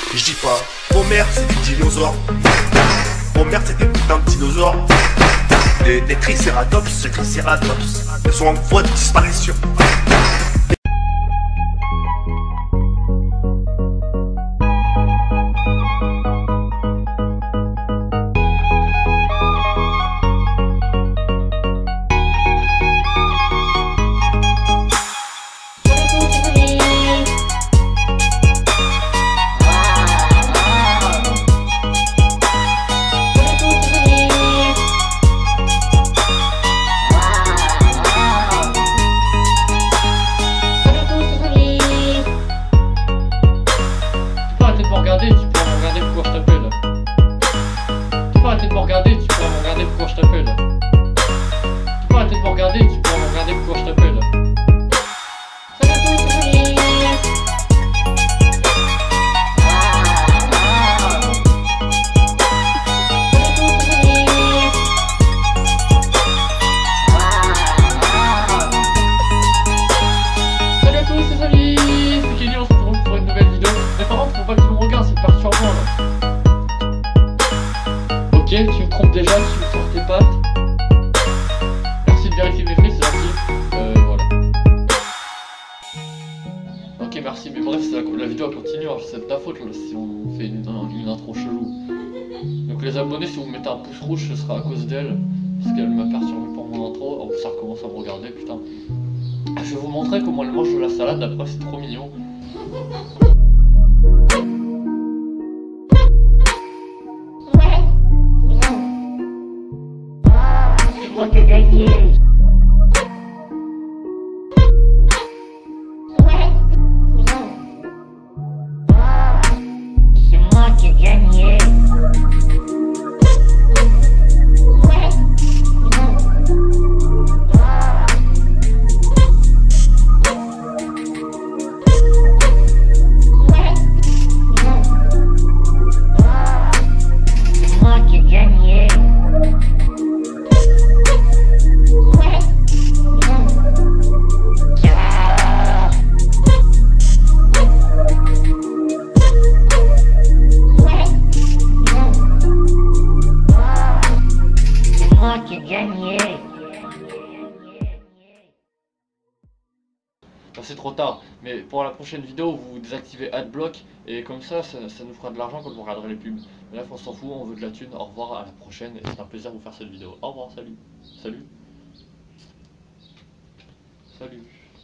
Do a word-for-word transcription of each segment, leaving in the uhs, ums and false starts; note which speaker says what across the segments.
Speaker 1: Je dis pas, Homer c'est des dinosaures. Homer c'est des putains de dinosaures. Des, des tricératops, des tricératops. Ils sont en voie de disparition.
Speaker 2: Ok, tu me trompes déjà, tu me sors tes pattes. Merci de vérifier mes frites, c'est gentil. Euh, voilà. Ok, merci, mais bref, la, la vidéo continue, hein, c'est de ta faute là, si on fait une, une intro chelou. Donc les abonnés, si vous mettez un pouce rouge, ce sera à cause d'elle, parce qu'elle m'a perturbé pour mon intro. Oh, ça recommence à me regarder, putain. Je vais vous montrer comment elle mange de la salade, après c'est trop mignon. C'est trop tard, mais pour la prochaine vidéo vous désactivez Adblock et comme ça, ça ça nous fera de l'argent quand vous regarderez les pubs. Mais là on s'en fout, on veut de la thune. Au revoir, à la prochaine et c'est un plaisir de vous faire cette vidéo. Au revoir, salut. Salut. Salut.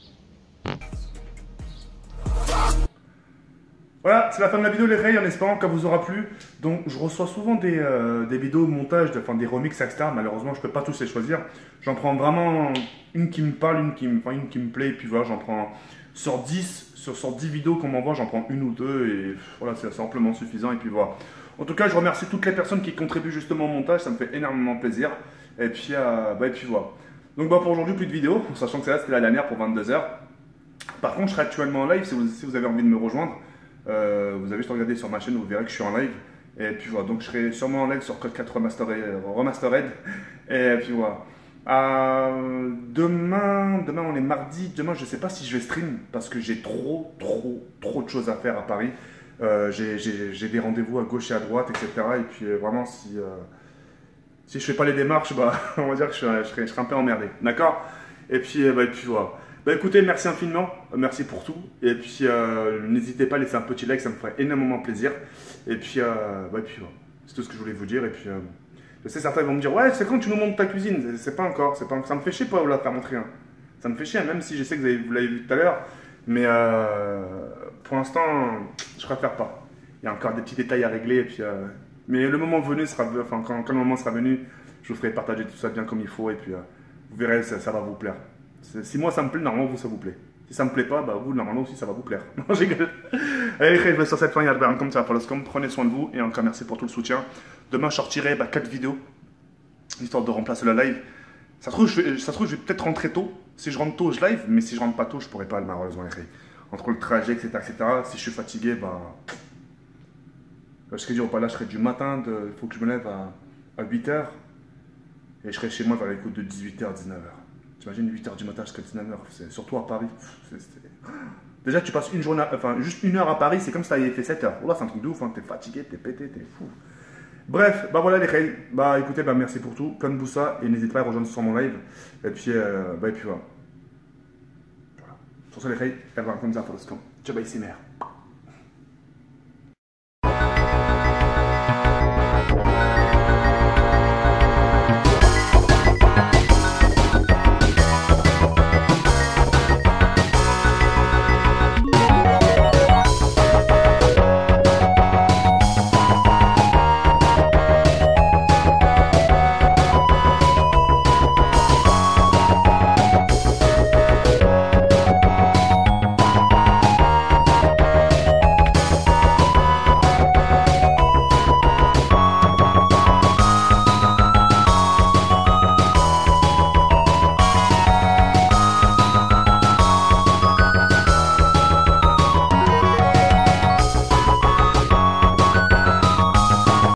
Speaker 3: Voilà, c'est la fin de la vidéo les rails en espérant qu'elle vous aura plu. Donc je reçois souvent des, euh, des vidéos montage, de, enfin des remixes et cetera. Malheureusement je peux pas tous les choisir. J'en prends vraiment une qui me parle, une qui me, enfin, une qui me plaît. Et puis voilà, j'en prends sur dix, sur, sur dix vidéos qu'on m'envoie, j'en prends une ou deux. Et voilà, c'est amplement suffisant. Et puis voilà. En tout cas, je remercie toutes les personnes qui contribuent justement au montage. Ça me fait énormément plaisir. Et puis, euh, bah, et puis voilà. Donc bah, pour aujourd'hui, plus de vidéos. Sachant que celle-là, c'était la dernière pour vingt-deux heures. Par contre, je serai actuellement en live si vous, si vous avez envie de me rejoindre. Euh, vous avez juste regardé sur ma chaîne, vous verrez que je suis en live. Et puis voilà, donc je serai sûrement en live sur Code quatre Remastered. Remastered. Et puis voilà. Euh, demain, demain on est mardi. Demain, je sais pas si je vais stream parce que j'ai trop, trop, trop de choses à faire à Paris. Euh, j'ai des rendez-vous à gauche et à droite, et cetera. Et puis euh, vraiment, si, euh, si je fais pas les démarches, bah, on va dire que je serai, je serai, je serai un peu emmerdé. D'accord? Et puis, bah, et puis voilà. Bah écoutez, merci infiniment, merci pour tout. Et puis euh, n'hésitez pas à laisser un petit like, ça me ferait énormément plaisir. Et puis, euh, bah, et puis voilà, c'est tout ce que je voulais vous dire. Et puis, euh, je sais, certains vont me dire, ouais, c'est quand tu nous montres ta cuisine? C'est pas encore, c'est pas, ça me fait chier pas vous la faire montrer. Hein. Ça me fait chier, même si je sais que vous l'avez vu tout à l'heure. Mais euh, pour l'instant, je préfère pas. Il y a encore des petits détails à régler. Et puis, euh, mais le moment venu sera, enfin quand, quand le moment sera venu, je vous ferai partager tout ça bien comme il faut. Et puis, euh, vous verrez, ça, ça va vous plaire. Si moi ça me plaît, normalement vous ça vous plaît. Si ça me plaît pas, bah vous normalement aussi ça va vous plaire. Non, j'ai gueule. Allez, je vais sur cette fin, il y a le comme ça, comme prenez soin de vous et encore merci pour tout le soutien. Demain je sortirai bah, quatre vidéos, histoire de remplacer la live. Ça se trouve, je vais, ça se trouve, je vais peut-être rentrer tôt. Si je rentre tôt, je live, mais si je rentre pas tôt, je pourrai pas malheureusement. Entre le trajet, et cetera, et cetera. Si je suis fatigué, bah. Je serai dur, pas là, je serai du matin, il faut que je me lève à, à huit heures. Et je serai chez moi vers les coups de dix-huit heures, dix-neuf heures. T'imagines huit heures du matin jusqu'à dix-neuf heures, surtout à Paris. Déjà, tu passes une journée, à- enfin, juste une heure à Paris, c'est comme si t'avais fait sept heures. Oh là, c'est un truc de ouf, hein. T'es fatigué, t'es pété, t'es fou. Bref, bah voilà les règles. Bah écoutez, bah merci pour tout. Comme vous ça, et n'hésitez pas à rejoindre sur mon live. Et puis, euh, bah et puis voilà. Voilà. Sur ce les règles, elle va comme ça, faut le scan. Ciao, bye, c'est mère.